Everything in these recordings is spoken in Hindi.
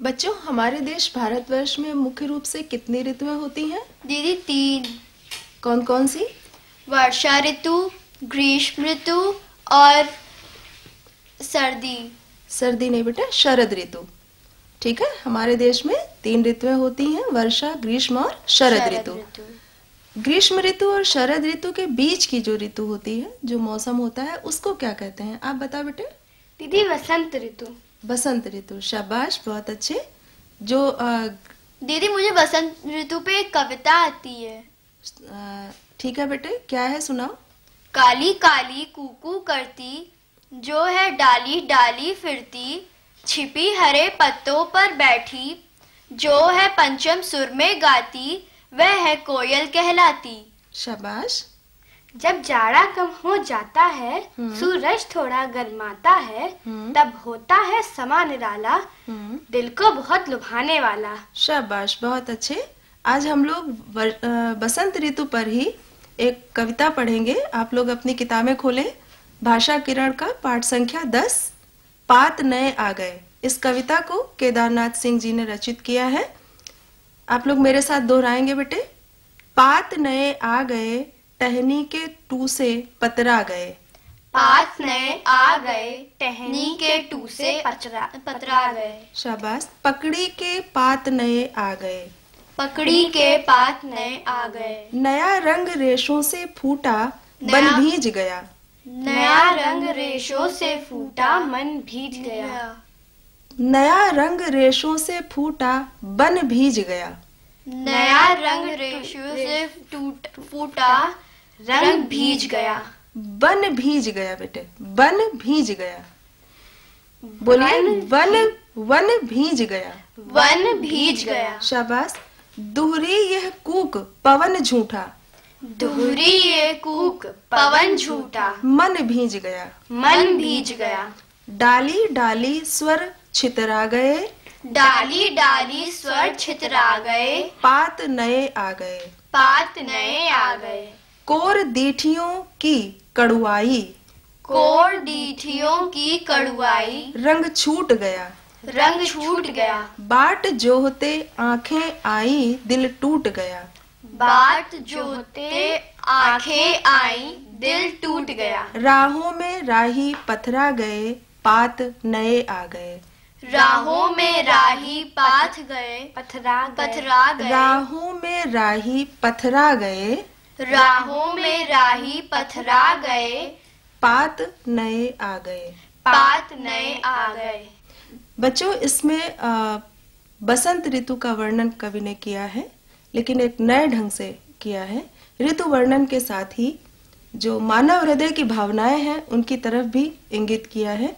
बच्चों, हमारे देश भारतवर्ष में मुख्य रूप से कितनी ऋतुएं होती हैं? दीदी 3। कौन कौन सी? वर्षा ऋतु, ग्रीष्म ऋतु और सर्दी। सर्दी नहीं बेटा, शरद ऋतु। ठीक है, हमारे देश में 3 ऋतुएं होती हैं, वर्षा, ग्रीष्म और शरद ऋतु। ग्रीष्म ऋतु और शरद ऋतु के बीच की जो ऋतु होती है, जो मौसम होता है, उसको क्या कहते हैं? आप बताओ बेटे। दीदी वसंत ऋतु। बसंत ऋतु, शाबाश, बहुत अच्छे। जो दीदी मुझे बसंत ऋतु पे एक कविता आती है। ठीक है बेटे, क्या है, सुनाओ। काली काली कूकू करती, जो है डाली डाली फिरती, छिपी हरे पत्तों पर बैठी, जो है पंचम सुर में गाती, वह है कोयल कहलाती। शाबाश। जब जाड़ा कम हो जाता है, सूरज थोड़ा गर्माता है, तब होता है समा निराला, दिल को बहुत लुभाने वाला। शाबाश, बहुत अच्छे। आज हम लोग बसंत ऋतु पर ही एक कविता पढ़ेंगे। आप लोग अपनी किताबें खोलें। भाषा किरण का पाठ संख्या 10, पात नए आ गए। इस कविता को केदारनाथ सिंह जी ने रचित किया है। आप लोग मेरे साथ दोहराएंगे बेटे। पात नए आ गए, टहनी के टूसे पतरा गए। पात नए आ गए, टहनी के टूसे पतरा गए। शाबाश। पकड़ी के पात नए आ गए। पकड़ी के पात नए आ गए। नया रंग रेशों से फूटा, बन भीज गया। नया रंग रेशों से फूटा, मन भीज गया। नया रंग रेशों से फूटा, बन भीज गया। नया रंग रेशों से फूटा, रंग भीज गया। बन भीज गया बेटे, बन भीज गया। बोलिए, वन भीज गया। वन भीज गया। शाबाश। दुहरी यह कूक, पवन झूठा। दुहरी ये कूक, पवन झूठा। मन भीज गया। मन भीज गया। डाली डाली स्वर छितरा गए। डाली डाली स्वर छितरा गए। पात नए आ गए। पात नए आ गए। कोर दीठियों की कड़ुआई। कोर डीठियों की कड़ुआई। रंग छूट गया। रंग छूट गया। बाट जोहते आंखें आई, दिल टूट गया। बाट जोहते आंखें आई, दिल टूट गया। राहों में राही पथरा गए, पात नए आ गए। राहों में राही पाथ गए, पथरा गए। राहों में राही पथरा गए। राहों में राही पथरा गए। पात नए आ गए। पात नए आ गए। बच्चों, इसमें बसंत ऋतु का वर्णन कवि ने किया है, लेकिन एक नए ढंग से किया है। ऋतु वर्णन के साथ ही जो मानव हृदय की भावनाएं हैं, उनकी तरफ भी इंगित किया है।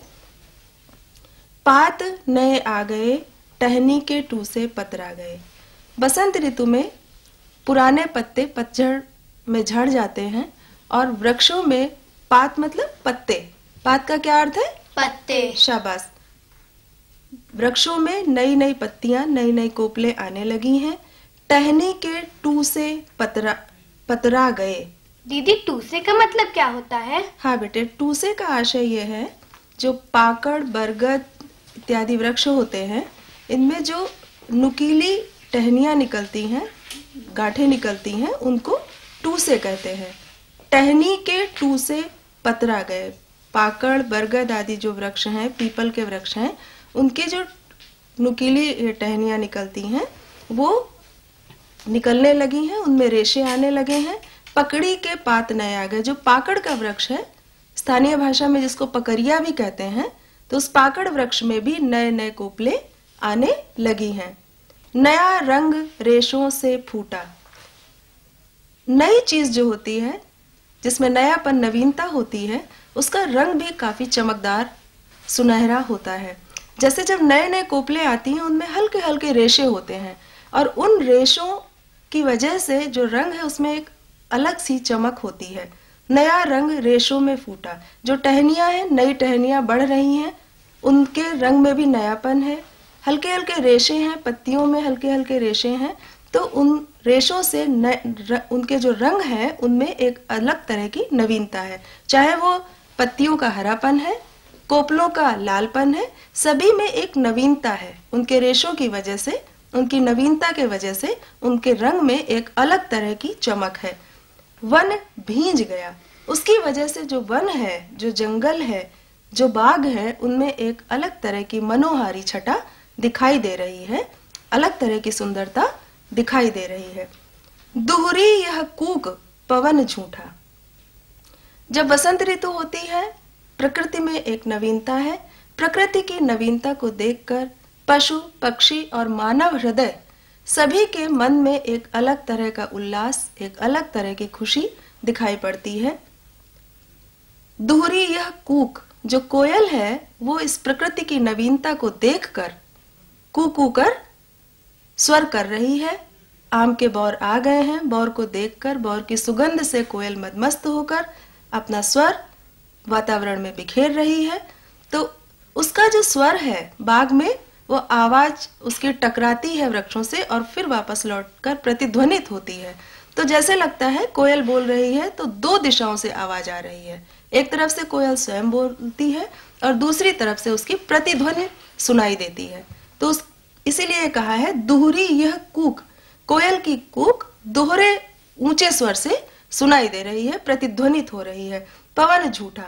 पात नए आ गए, टहनी के टूसे पतरा गए। बसंत ऋतु में पुराने पत्ते पतझड़ में झड़ जाते हैं और वृक्षों में पात मतलब पत्ते। पात का क्या अर्थ है? पत्ते। शाबाश। वृक्षों में नई नई पत्तियां, नई नई कोपले आने लगी हैं। टहनी के टूसे पतरा गए। दीदी टूसे का मतलब क्या होता है? हाँ बेटे, टूसे का आशय यह है, जो पाकड़, बरगद इत्यादि वृक्ष होते हैं, इनमें जो नुकीली टहनियां निकलती हैं, गांठें निकलती हैं, उनको टूसे कहते हैं। टहनी के टूसे पतरा गए। पाकड़, बरगद आदि जो वृक्ष हैं, पीपल के वृक्ष हैं, उनके जो नुकीली टहनियां निकलती हैं, वो निकलने लगी हैं, उनमें रेशे आने लगे हैं। पकड़ी के पात नए आ गए। जो पाकड़ का वृक्ष है, स्थानीय भाषा में जिसको पकरिया भी कहते हैं, तो उस पाकड़ वृक्ष में भी नए नए कोपले आने लगी हैं। नया रंग रेशों से फूटा। नई चीज जो होती है, जिसमें नयापन, नवीनता होती है, उसका रंग भी काफी चमकदार, सुनहरा होता है। जैसे जब नए नए कोपले आती हैं, उनमें हल्के हल्के रेशे होते हैं और उन रेशों की वजह से जो रंग है, उसमें एक अलग सी चमक होती है। नया रंग रेशों में फूटा। जो टहनियां हैं, नई टहनियां बढ़ रही हैं, उनके रंग में भी नयापन है। हल्के हल्के रेशे हैं, पत्तियों में हल्के हल्के रेशे हैं, तो उन रेशों से उनके जो रंग है, उनमें एक अलग तरह की नवीनता है। चाहे वो पत्तियों का हरापन है, कोपलों का लालपन है, सभी में एक नवीनता है। उनके रेशों की वजह से, उनकी नवीनता के वजह से उनके रंग में एक अलग तरह की चमक है। वन भींज गया, उसकी वजह से जो वन है, जो जंगल है, जो बाग है, उनमें एक अलग तरह की मनोहारी छटा दिखाई दे रही है, अलग तरह की सुंदरता दिखाई दे रही है। दुहरी यह कूक पवन झूठा। जब बसंत ऋतु होती है, प्रकृति में एक नवीनता है। प्रकृति की नवीनता को देखकर पशु, पक्षी और मानव हृदय सभी के मन में एक अलग तरह का उल्लास, एक अलग तरह की खुशी दिखाई पड़ती है। दुहरी यह कूक, जो कोयल है, वो इस प्रकृति की नवीनता को देखकर कू कर स्वर कर रही है। आम के बौर आ गए हैं, बौर को देखकर, बौर की सुगंध से कोयल मदमस्त होकर अपना स्वर वातावरण में बिखेर रही है। तो उसका जो स्वर है बाग में, वो आवाज उसकी टकराती है वृक्षों से और फिर वापस लौटकर प्रतिध्वनित होती है। तो जैसे लगता है कोयल बोल रही है तो दो दिशाओं से आवाज आ रही है। एक तरफ से कोयल स्वयं बोलती है और दूसरी तरफ से उसकी प्रतिध्वनि सुनाई देती है। तो इसीलिए कहा है दुहरी यह कूक, कोयल की कूक दोहरे ऊंचे स्वर से सुनाई दे रही है, प्रतिध्वनित हो रही है। पवन झूठा,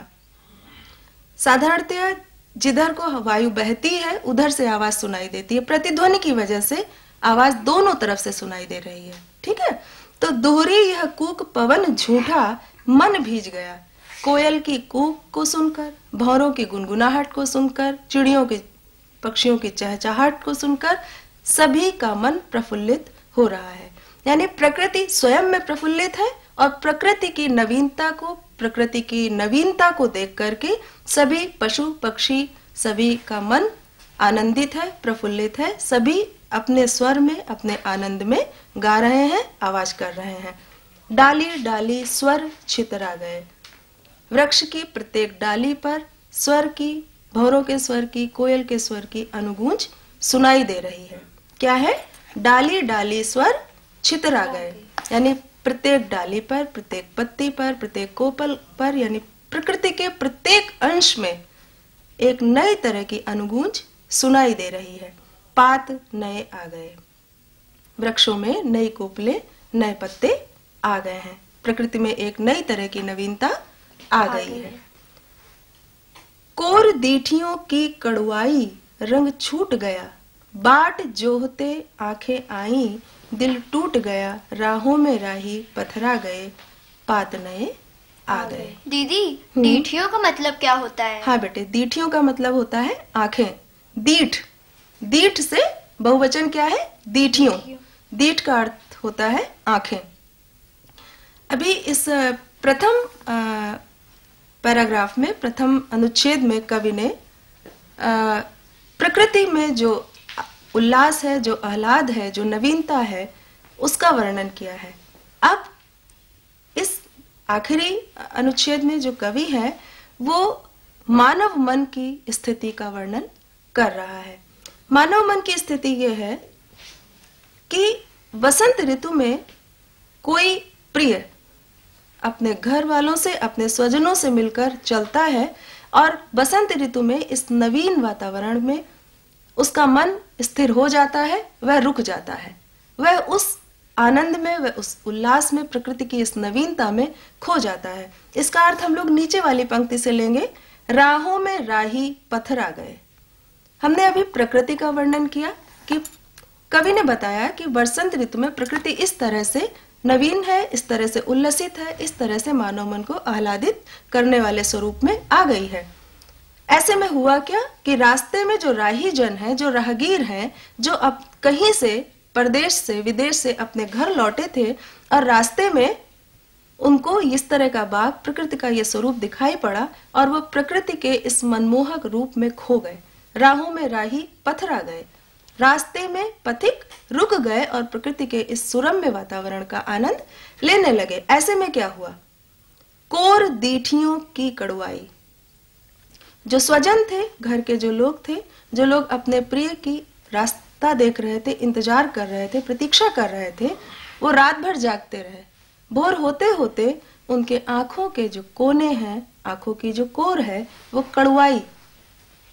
साधारणतया जिधर को वायु बहती है उधर से आवाज सुनाई देती है। प्रतिध्वनि की वजह से आवाज दोनों तरफ से सुनाई दे रही है। ठीक है, तो दोहरी यह कूक पवन झूठा, मन भीज गया। कोयल की कूक को सुनकर, भौरों की गुनगुनाहट को सुनकर, चिड़ियों की, पक्षियों की चहचहाहट को सुनकर सभी का मन प्रफुल्लित हो रहा है। यानी प्रकृति स्वयं में प्रफुल्लित है और प्रकृति की नवीनता को, प्रकृति की नवीनता को देख करके सभी पशु पक्षी, सभी का मन आनंदित है, प्रफुल्लित है। सभी अपने स्वर में, अपने आनंद में गा रहे हैं, आवाज कर रहे हैं। डाली डाली स्वर छितरा गए। वृक्ष की प्रत्येक डाली पर स्वर की, भौरों के स्वर की, कोयल के स्वर की अनुगूंज सुनाई दे रही है। क्या है? डाली डाली स्वर छितरा गए, यानी प्रत्येक डाली पर, प्रत्येक पत्ती पर, प्रत्येक कोपल पर, यानी प्रकृति के प्रत्येक अंश में एक नई तरह की अनुगूंज सुनाई दे रही है। पात नए आ गए, वृक्षों में नई कोपले, नए पत्ते आ गए हैं। प्रकृति में एक नई तरह की नवीनता आ गई है। कोर दीठियों की कड़ुआई रंग छूट गया, बाट जोहते आंखें आई, दिल टूट गया, राहों में राही पथरा गए, पात नए आ गए। दीदी, दीठियों का मतलब क्या होता है? हाँ बेटे, दीठियों का मतलब होता है आंखें। दीठ, दीठ से बहुवचन क्या है? दीठियों। दीठ का अर्थ होता है आंखें। अभी इस प्रथम पैराग्राफ में, प्रथम अनुच्छेद में कवि ने प्रकृति में जो उल्लास है, जो आह्लाद है, जो नवीनता है, उसका वर्णन किया है। अब इस आखिरी अनुच्छेद में जो कवि है वो मानव मन की स्थिति का वर्णन कर रहा है। मानव मन की स्थिति ये है कि वसंत ऋतु में कोई प्रिय अपने घर वालों से, अपने स्वजनों से मिलकर चलता है और बसंत ऋतु में इस नवीन वातावरण में उसका मन स्थिर हो जाता है, वह रुक जाता है, वह उस आनंद में, वह उस उल्लास में, प्रकृति की इस नवीनता में खो जाता है। इसका अर्थ हम लोग नीचे वाली पंक्ति से लेंगे, राहों में राही पथरा गए। हमने अभी प्रकृति का वर्णन किया कि कवि ने बताया कि बसंत ऋतु में प्रकृति इस तरह से नवीन है, इस तरह से उल्लसित है, इस तरह से मानव मन को आह्लादित करने वाले स्वरूप में आ गई है। ऐसे में हुआ क्या कि रास्ते में जो राही जन है, जो राहगीर हैं, जो अब कहीं से, परदेश से, विदेश से अपने घर लौटे थे और रास्ते में उनको इस तरह का बाग, प्रकृति का ये स्वरूप दिखाई पड़ा और वो प्रकृति के इस मनमोहक रूप में खो गए। राहों में राही पथरा गए, रास्ते में पथिक रुक गए और प्रकृति के इस सुरम्य वातावरण का आनंद लेने लगे। ऐसे में क्या हुआ? कोर दीठियों की कड़ुआई, जो स्वजन थे, घर के जो लोग थे, जो लोग अपने प्रिय की रास्ता देख रहे थे, इंतजार कर रहे थे, प्रतीक्षा कर रहे थे, वो रात भर जागते रहे। भोर होते होते उनके आंखों के जो कोने हैं, आंखों की जो कोर है, वो कड़ुआई,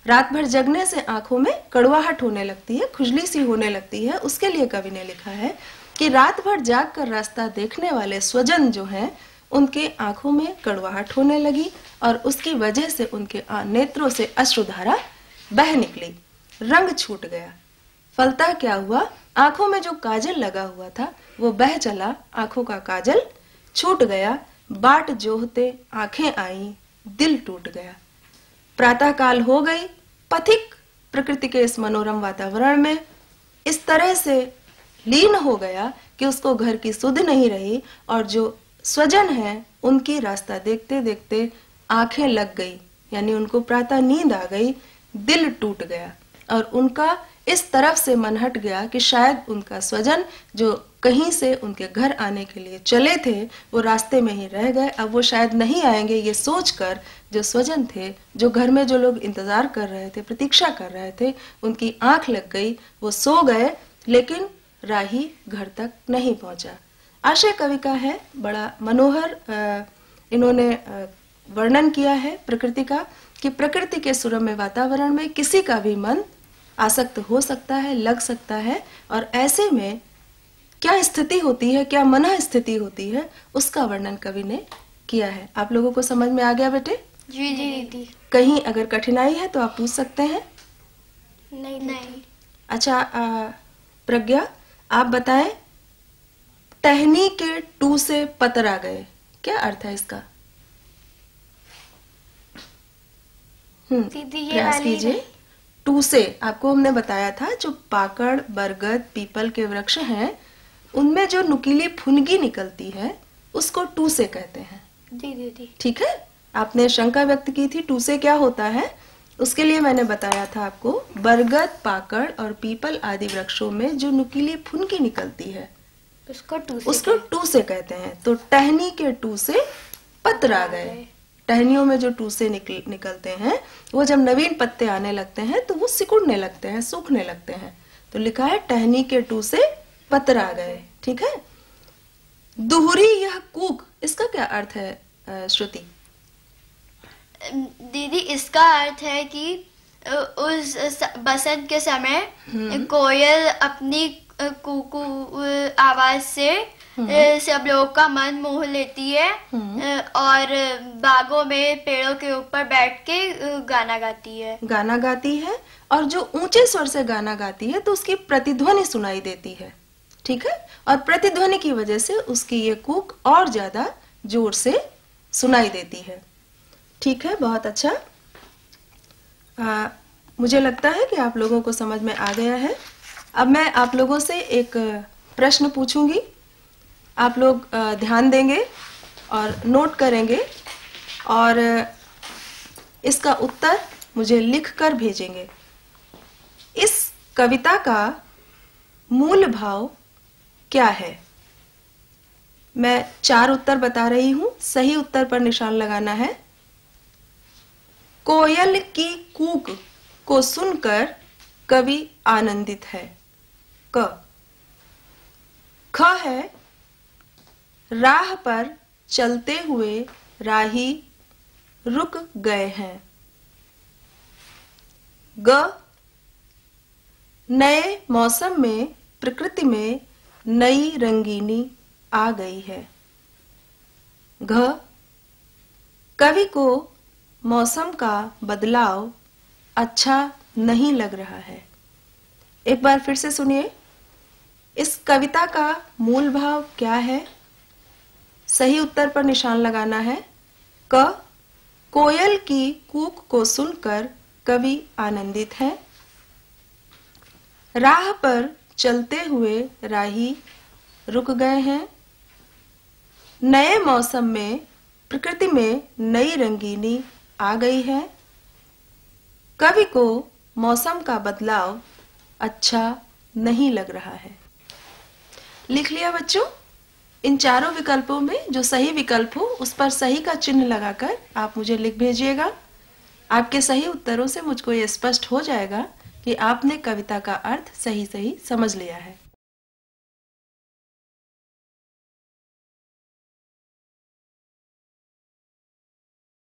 रात भर जगने से आंखों में कड़वाहट होने लगती है, खुजली सी होने लगती है। उसके लिए कवि ने लिखा है कि रात भर जाग कर रास्ता देखने वाले स्वजन जो हैं, उनके आंखों में कड़वाहट होने लगी और उसकी वजह से उनके नेत्रों से अश्रुधारा बह निकली, रंग छूट गया। फलतः क्या हुआ, आंखों में जो काजल लगा हुआ था वो बह चला, आंखों का काजल छूट गया। बाट जोहते आंखें आई, दिल टूट गया। प्रातः काल हो गई, पथिक प्रकृति के इस मनोरम वातावरण में इस तरह से लीन हो गया कि उसको घर की सुध नहीं रही और जो स्वजन है उनकी रास्ता देखते देखते आंखें लग गई, यानी उनको प्रातः नींद आ गई, दिल टूट गया और उनका इस तरफ से मन हट गया कि शायद उनका स्वजन जो कहीं से उनके घर आने के लिए चले थे वो रास्ते में ही रह गए, अब वो शायद नहीं आएंगे। ये सोचकर जो स्वजन थे, जो घर में जो लोग इंतजार कर रहे थे, प्रतीक्षा कर रहे थे, उनकी आंख लग गई, वो सो गए, लेकिन राही घर तक नहीं पहुंचा। आशय कवि का है, बड़ा मनोहर इन्होंने वर्णन किया है प्रकृति का, कि प्रकृति के सुरम्य वातावरण में किसी का भी मन आसक्त हो सकता है, लग सकता है, और ऐसे में क्या स्थिति होती है, क्या मन स्थिति होती है, उसका वर्णन कवि ने किया है। आप लोगों को समझ में आ गया बेटे? जी जी दीदी। कहीं अगर कठिनाई है तो आप पूछ सकते हैं। नहीं। अच्छा प्रज्ञा, आप बताएं, टहनी के टू से पतरा गए, क्या अर्थ है इसका? दीदी ये प्रयास वाली कीजिए। टू से आपको हमने बताया था, जो पाकड़, बरगद, पीपल के वृक्ष हैं उनमें जो नुकीली फुनगी निकलती है उसको टू से कहते हैं। जी दीदी। ठीक है, आपने शंका व्यक्त की थी टू से क्या होता है, उसके लिए मैंने बताया था आपको, बरगद, पाकड़ और पीपल आदि वृक्षों में जो नुकीली फुनगी निकलती है उसको टू से कहते हैं। तो टहनी के टू से पतरा गए, टहनियों में जो टू से निकलते हैं वो जब नवीन पत्ते आने लगते हैं तो वो सिकुड़ने लगते हैं, सूखने लगते हैं, तो लिखा है टहनी के टू से पतरा गए। ठीक है। दुहरी यह कूक, इसका क्या अर्थ है श्रुति? दीदी इसका अर्थ है कि उस बसंत के समय कोयल अपनी कूकू आवाज से सब लोगों का मन मोह लेती है और बागों में पेड़ों के ऊपर बैठ के गाना गाती है और जो ऊंचे स्वर से गाना गाती है तो उसकी प्रतिध्वनि सुनाई देती है। ठीक है, और प्रतिध्वनि की वजह से उसकी ये कूक और ज्यादा जोर से सुनाई देती है। ठीक है, बहुत अच्छा। मुझे लगता है कि आप लोगों को समझ में आ गया है। अब मैं आप लोगों से एक प्रश्न पूछूंगी, आप लोग ध्यान देंगे और नोट करेंगे और इसका उत्तर मुझे लिखकर भेजेंगे। इस कविता का मूल भाव क्या है? मैं 4 उत्तर बता रही हूं, सही उत्तर पर निशान लगाना है। कोयल की कूक को सुनकर कवि आनंदित है। क। ख है राह पर चलते हुए राही रुक गए हैं। ग। नए मौसम में प्रकृति में नई रंगीनी आ गई है। घ। कवि को मौसम का बदलाव अच्छा नहीं लग रहा है। एक बार फिर से सुनिए, इस कविता का मूल भाव क्या है? सही उत्तर पर निशान लगाना है। क। कोयल की कूक को सुनकर कवि आनंदित है। राह पर चलते हुए राही रुक गए हैं। नए मौसम में प्रकृति में नई रंगीनी आ गई है। कवि को मौसम का बदलाव अच्छा नहीं लग रहा है। लिख लिया बच्चों? इन चारों विकल्पों में जो सही विकल्प हो उस पर सही का चिन्ह लगाकर आप मुझे लिख भेजिएगा। आपके सही उत्तरों से मुझको ये स्पष्ट हो जाएगा कि आपने कविता का अर्थ सही समझ लिया है।